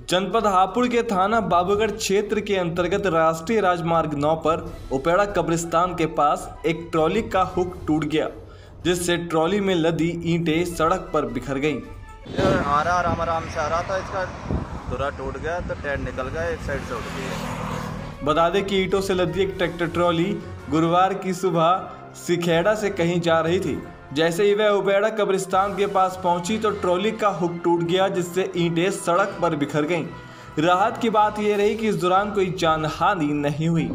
जनपद हापुड़ के थाना बाबूगढ़ क्षेत्र के अंतर्गत राष्ट्रीय राजमार्ग 9 पर उपेड़ा कब्रिस्तान के पास एक ट्रॉली का हुक टूट गया, जिससे ट्रॉली में लदी ईंटें सड़क पर बिखर गईं। आराम से आ रहा था, इसका धुरा टूट गया तो टायर निकल गया, एक साइड से उठ गई। बता दें कि ईंटों से लदी एक ट्रैक्टर ट्रॉली गुरुवार की सुबह सिखेड़ा से कहीं जा रही थी। जैसे ही वह उपेड़ा कब्रिस्तान के पास पहुंची तो ट्रॉली का हुक टूट गया, जिससे ईंटें सड़क पर बिखर गईं। राहत की बात यह रही कि इस दौरान कोई जानहानि नहीं हुई।